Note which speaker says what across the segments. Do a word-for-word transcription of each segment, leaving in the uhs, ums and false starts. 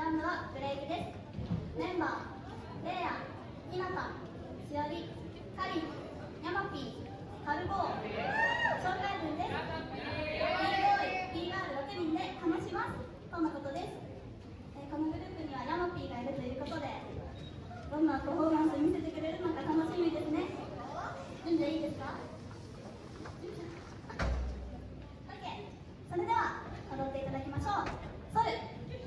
Speaker 1: ャンルはブレイクです。メンバー、レイヤ、ひなた、しおり、かりん、ヤマピー、カルボー、紹介文です。ビーボーイ、ビーガールろくにんで楽しますとのことです。えー、このグループにはヤマピーがいるということで、どんなパフォーマンスを見せてくれるのか楽しみですね。準備いいですか？ OK。 それでは踊っていただきましょう。ソル。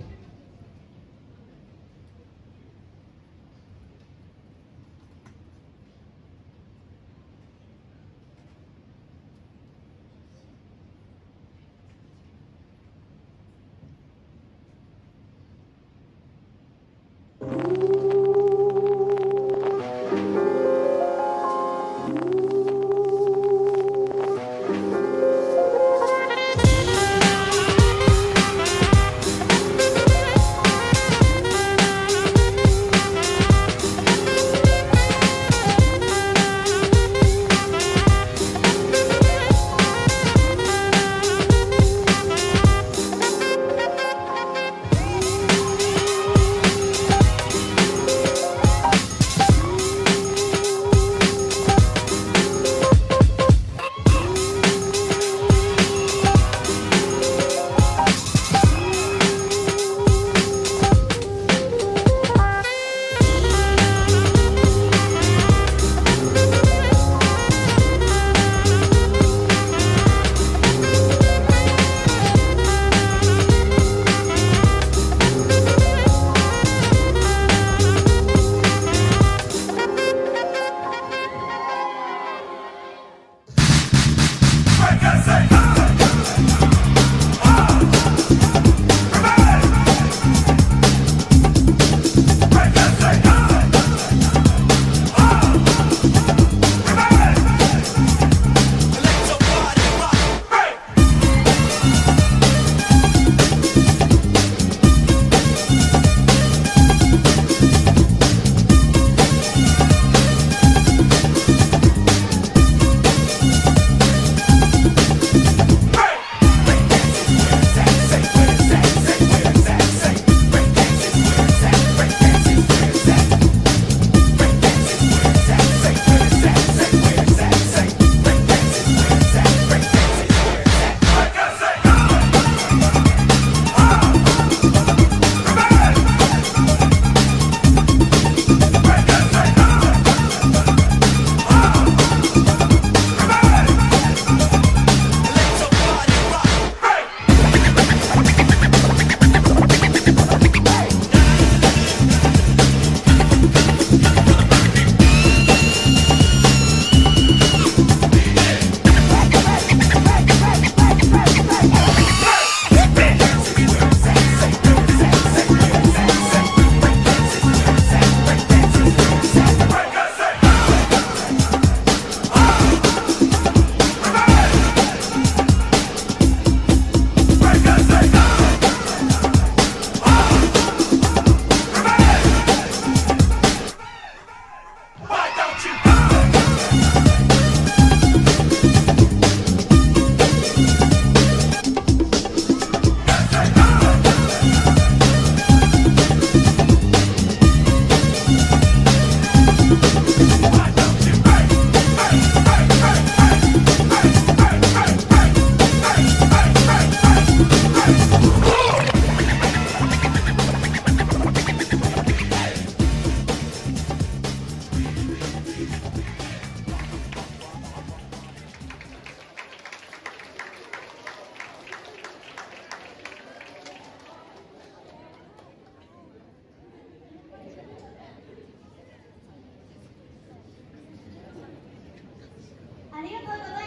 Speaker 1: ありがとうございました。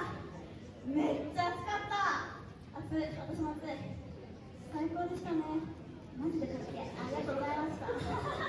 Speaker 1: めっちゃ暑かった。暑い、私も暑い。最高でしたね。マジでかっけえ。ありがとうございました。